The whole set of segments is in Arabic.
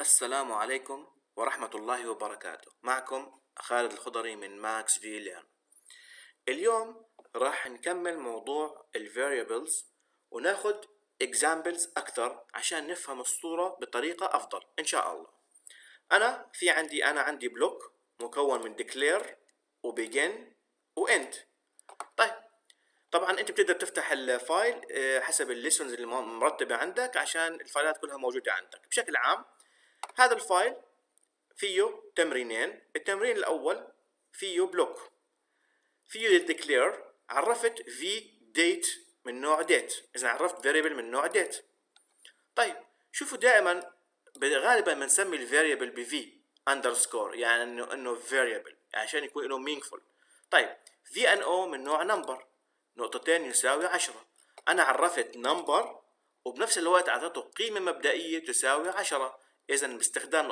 السلام عليكم ورحمة الله وبركاته. معكم خالد الخضري من ماكس في ليرن. اليوم راح نكمل موضوع ال variables وناخد examples أكثر عشان نفهم الصورة بطريقة أفضل إن شاء الله. أنا عندي بلوك مكون من declare و begin و end. طيب طبعا انت بتقدر تفتح الفايل حسب الليسونز اللي مرتبة عندك عشان الفايلات كلها موجودة عندك. بشكل عام هذا الفايل فيه تمرينين. التمرين الأول فيه بلوك، فيه declare، عرفت v date من نوع date، إذا عرفت variable من نوع date. طيب شوفوا دائما غالبا بنسمي ال variable ب v underscore، يعني إنه variable عشان يكون له meaningful. طيب v&o من نوع number، نقطتين يساوي 10. أنا عرفت number وبنفس الوقت أعطيته قيمة مبدئية تساوي 10، إذا باستخدام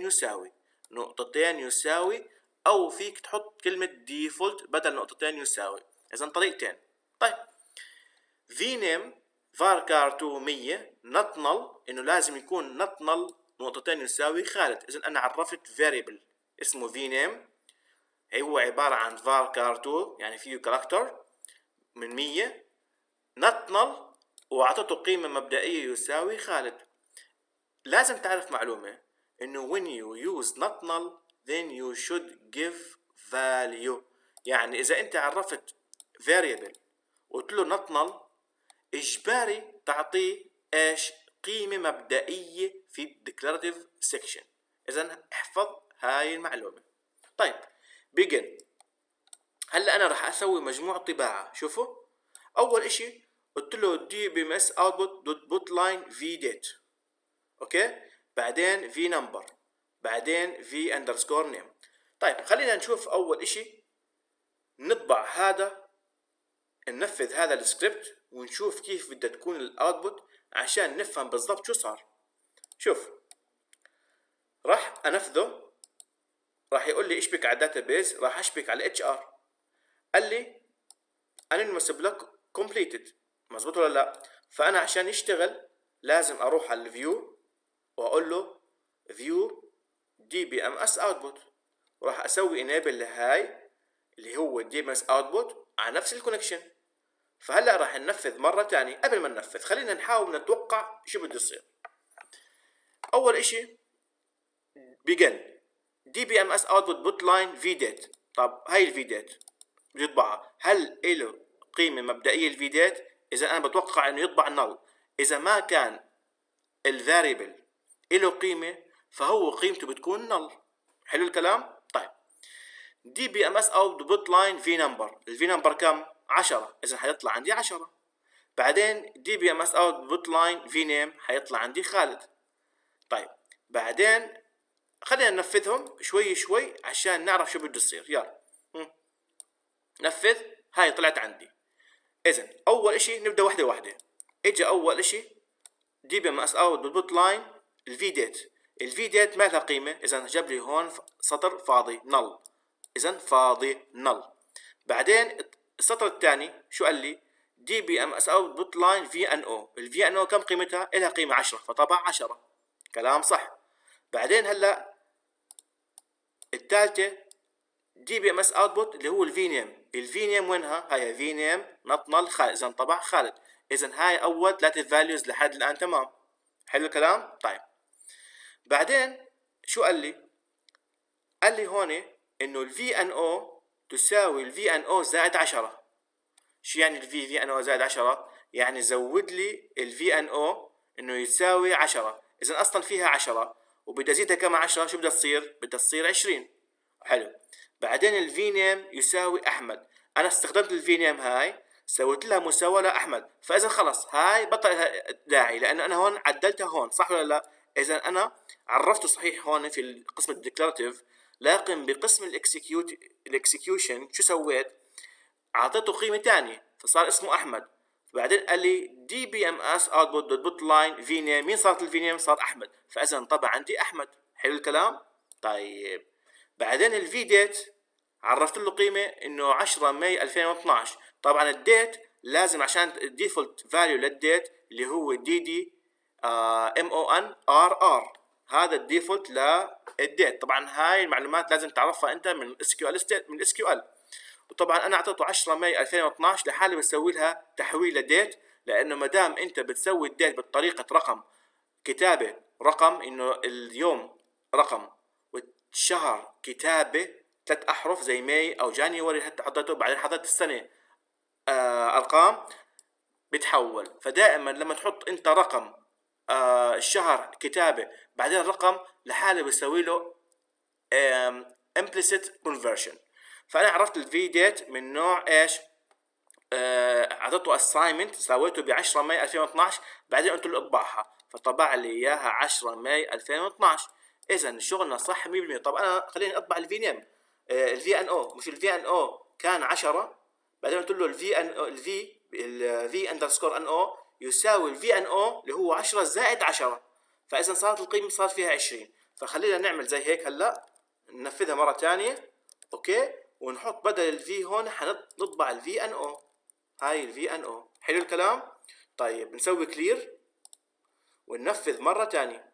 نقطتين يساوي أو فيك تحط كلمة default بدل نقطتين يساوي، إذا طريقتين. طيب vname varchar2 100 not null، إنه لازم يكون not null نقطتين يساوي خالد، إذا أنا عرفت variable اسمه vname هو عبارة عن varchar2 يعني فيه كاركتر من 100 not null وأعطته قيمة مبدئية يساوي خالد. لازم تعرف معلومة إنه when you use not null then you should give value، يعني إذا أنت عرفت variable وقلت له not null إجباري تعطيه إيش؟ قيمة مبدئية في declarative section. إذا احفظ هاي المعلومة. طيب begin. هلا أنا راح أسوي مجموعة طباعة. شوفوا أول إشي قلت له dbms output.putline v date، اوكي، بعدين في نمبر، بعدين في اندرسكور نيم. طيب خلينا نشوف اول اشي ننفذ هذا السكريبت ونشوف كيف بدها تكون الاوتبوت عشان نفهم بالضبط شو صار. شوف راح انفذه، راح يقول لي اشبك على الداتابيز، راح اشبك على اتش ار. قال لي anonymous block completed، مظبوط ولا لا؟ فانا عشان يشتغل لازم اروح على الفيو واقول له view dbms output، وراح اسوي enable لهاي اللي هو dbms output على نفس الكونكشن. فهلا راح ننفذ مره ثانيه. قبل ما ننفذ خلينا نحاول نتوقع شو بده يصير. اول اشي begin dbms output putline v date. طب هاي الفي ديت بده يطبعها، هل له قيمه مبدئيه الفي ديت؟ اذا انا بتوقع انه يطبع null. اذا ما كان الفاريبل له قيمه فهو قيمته بتكون null. حلو الكلام؟ طيب dbms output line v number، الفي نمبر كم؟ 10، اذا حيطلع عندي 10. بعدين dbms output line v name حيطلع عندي خالد. طيب بعدين خلينا ننفذهم شوي شوي عشان نعرف شو بده يصير. يلا نفذ. هاي طلعت عندي. اذا اول اشي نبدا وحده وحده. اجى اول اشي dbms output line الفي ديت. الفي ديت ما لها قيمه، اذا جاب لي هون سطر فاضي null، اذا فاضي null. بعدين السطر الثاني شو قال لي؟ dbms output line vno، الفي ان او كم قيمتها؟ لها قيمه 10 فطبع 10. كلام صح. بعدين هلا الثالثه dbms output اللي هو الفي نيم، الفي نيم وينها؟ هاي في نيم نوت نل خالد، اذا طبع خالد. اذا هاي اول 3 فاليوز لحد الان تمام. حلو الكلام؟ طيب بعدين شو قال لي؟ قال لي هون انه الفي ان او تساوي الفي ان او زائد 10. شو يعني الفي ان او زائد 10؟ يعني زود لي الفي ان او انه يساوي 10. اذا اصلا فيها 10 وبدي ازيدها كمان 10، شو بدها تصير؟ بدها تصير 20. حلو. بعدين الفي نيم يساوي احمد، انا استخدمت الفي نيم هاي سويت لها مساواه لاحمد، فاذا خلص هاي بطل لها داعي لانه انا هون عدلتها هون، صح ولا لا؟ اذا انا عرفته صحيح هون في قسم الديكلاراتيف، لكن بقسم الاكسكيوشن شو سويت؟ اعطيته قيمه ثانيه فصار اسمه احمد. بعدين قال لي دي بي ام اس اوتبوت دوت بوت لاين في نيم، مين صارت الفي نيم؟ صار احمد، فاذا انطبع عندي احمد. حلو الكلام؟ طيب بعدين الفي ديت عرفت له قيمه انه 10 ماي 2012. طبعا الديت لازم عشان الديفولت فاليو للديت اللي هو دي دي ام او ان ار ار، هذا الديفولت للديت. طبعا هاي المعلومات لازم تعرفها انت من اس كيو ال من الاس كيو ال. وطبعا انا اعطيته 10 ماي 2012 لحالي بسوي لها تحويل لديت، لانه ما دام انت بتسوي الديت بطريقه رقم كتابه رقم، انه اليوم رقم والشهر كتابه 3 احرف زي ماي او جانيوري حتى حطيته، بعدين حطيت السنه ارقام بتحول. فدائما لما تحط انت رقم الشهر كتابه بعدين الرقم لحاله بسوي له implicit conversion. فانا عرفت الفي ديت من نوع ايش؟ اعطيته assignment سويته ب 10 ماي 2012، بعدين قلت له اطبعها فطبع لي اياها 10 ماي 2012. اذا شغلنا صح 100%. طب انا خليني اطبع الفي نيم الفي ان او، مش الفي ان او كان 10 بعدين قلت له الفي ان او الفي اندرسكور ان او يساوي الفي ان او اللي هو 10 زائد 10، فاذا صارت القيمه صار فيها 20. فخلينا نعمل زي هيك هلا ننفذها مره ثانيه اوكي، ونحط بدل الفي هون حنطبع الفي ان او. هاي الفي ان او. حلو الكلام. طيب نسوي كلير وننفذ مره ثانيه.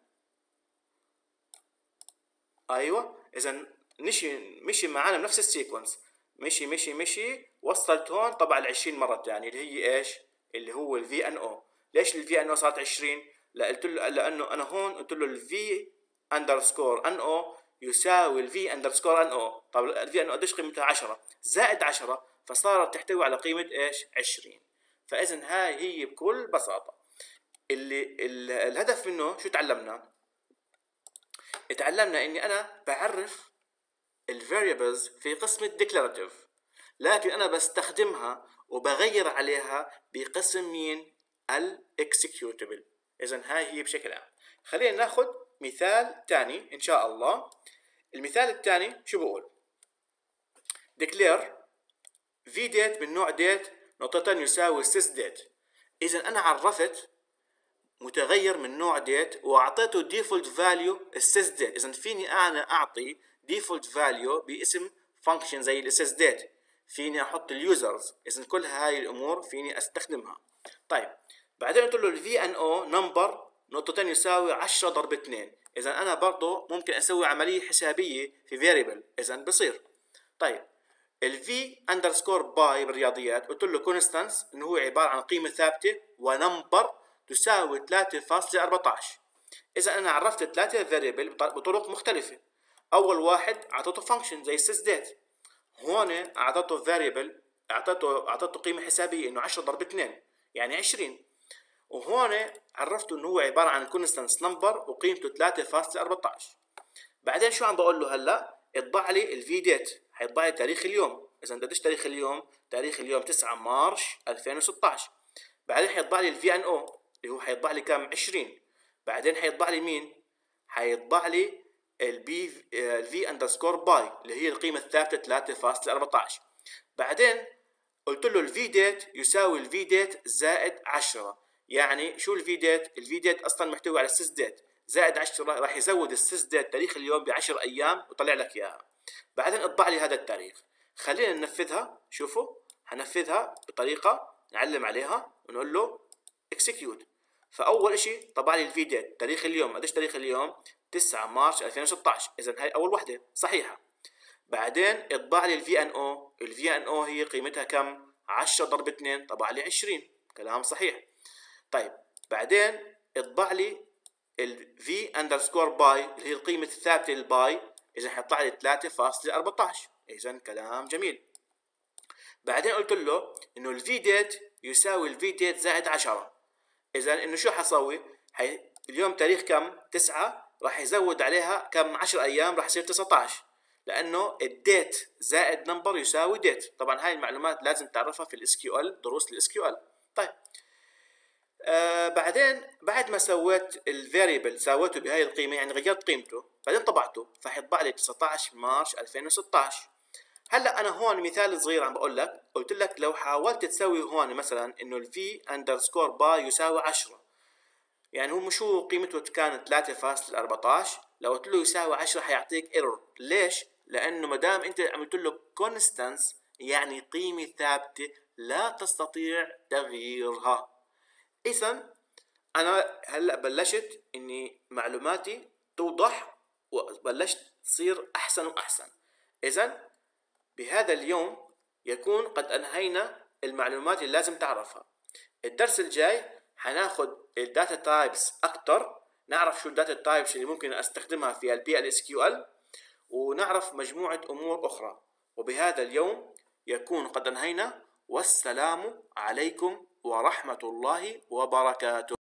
ايوه اذا مشي معانا بنفس السيكونس، مشي وصلت هون طبع ال 20 مره ثانيه اللي هي ايش؟ اللي هو الفي ان او. ليش الفي ان او صارت 20؟ لا قلت له لانه انا هون قلت له الفي اندرسكور ان او يساوي الفي اندرسكور ان او. طب الفي ان او قديش قيمتها؟ 10 زائد 10، فصارت تحتوي على قيمه ايش؟ 20. فاذا هاي هي بكل بساطه الهدف منه. شو تعلمنا؟ اتعلمنا اني انا بعرف الفاريبلز في قسم الديكلاراتيف، لكن انا بستخدمها وبغير عليها بقسم مين؟ الاكسكيوتبل. اذا هاي هي بشكل عام. خلينا ناخذ مثال ثاني ان شاء الله. المثال الثاني شو بقول؟ declare vdate من نوع date نقطة يساوي sysdate. اذا انا عرفت متغير من نوع date واعطيته default value sysdate. اذا فيني انا اعطي default value باسم function زي الsysdate، فيني احط اليوزرز. اذا كل هاي الامور فيني استخدمها. طيب بعدين قلت له الفي ان او نمبر نقطتين يساوي 10 ضرب 2. اذا انا برضه ممكن اسوي عمليه حسابيه في variable، اذا بصير. طيب الفي اندرسكور باي بالرياضيات قلت له كونستانس انه هو عباره عن قيمه ثابته ونمبر تساوي 3.14. اذا انا عرفت 3 فاريبل بطرق مختلفه. اول واحد اعطيته فانكشن زي sysdate، هون اعطيته فاريبل اعطيته قيمه حسابيه انه 10 ضرب 2 يعني 20، وهون عرفته انه هو عباره عن كونستانس نمبر وقيمته 3.14. بعدين شو عم بقول له هلا؟ اطبع لي الفي ديت، حيطبع لي تاريخ اليوم. اذا قديش تاريخ اليوم؟ تاريخ اليوم 9 مارس 2016. بعدين حيطبع لي الفي ان او اللي هو حيطبع لي كم؟ 20. بعدين حيطبع لي مين؟ حيطبع لي الفي اندرسكور باي اللي هي القيمه الثابته 3.14. بعدين قلت له الفي ديت يساوي الفي ديت زائد 10. يعني شو الفي ديت؟ الفي ديت اصلا محتوي على السيس ديت زائد 10 راح يزود السيس ديت تاريخ اليوم ب 10 ايام وطلع لك اياها. بعدين اطبع لي هذا التاريخ. خلينا ننفذها. شوفوا حنفذها بطريقه نعلم عليها ونقول له اكسكيوت. فاول شيء طبع لي الفي ديت تاريخ اليوم. قديش تاريخ اليوم؟ 9 مارس 2016. اذا هاي اول وحده صحيحه. بعدين اطبع لي الفي ان او. الفي ان او هي قيمتها كم؟ 10 ضرب 2 طبع لي 20. كلام صحيح. طيب بعدين اطبع لي الفي اندرسكور باي اللي هي القيمة الثابتة للباي. اذا حيطلع لي 3.14. اذا كلام جميل. بعدين قلت له انه الفي ديت يساوي الفي ديت زائد 10. اذا انه شو حسوي؟ اليوم تاريخ كم؟ 9 راح يزود عليها كم؟ 10 ايام راح يصير 19، لانه الديت زائد نمبر يساوي ديت. طبعا هاي المعلومات لازم تعرفها في الاس كيو ال، دروس الاس كيو ال. طيب بعدين بعد ما سويت الفاريبل سويته بهاي القيمه يعني غيرت قيمته بعدين طبعته فحيطبع لي 19 مارس 2016. هلا انا هون مثال صغير عم بقول لك. قلت لك لو حاولت تسوي هون مثلا انه الفي اندرسكور باي يساوي 10، يعني هو شو قيمته كانت 3.14، لو قلت له يساوي 10 حيعطيك ايرور. ليش؟ لانه ما دام انت عملت له كونستانس يعني قيمه ثابته لا تستطيع تغييرها. اذا انا هلا بلشت اني معلوماتي توضح وبلشت تصير أحسن وأحسن. إذن بهذا اليوم يكون قد أنهينا المعلومات اللي لازم تعرفها. الدرس الجاي حناخد الداتا تايبس أكتر، نعرف شو الداتا تايبس اللي ممكن أستخدمها في ال PLSQL، ونعرف مجموعة أمور أخرى. وبهذا اليوم يكون قد أنهينا، والسلام عليكم ورحمة الله وبركاته.